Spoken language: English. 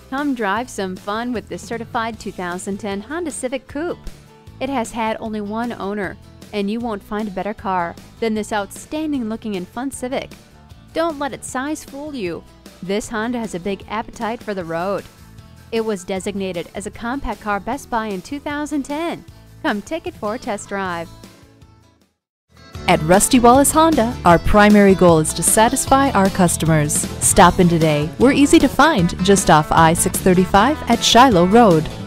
Come drive some fun with this certified 2010 Honda Civic Coupe. It has had only one owner, and you won't find a better car than this outstanding looking and fun Civic. Don't let its size fool you. This Honda has a big appetite for the road. It was designated as a compact car Best Buy in 2010. Come take it for a test drive. At Rusty Wallis Honda, our primary goal is to satisfy our customers. Stop in today. We're easy to find just off I-635 at Shiloh Road.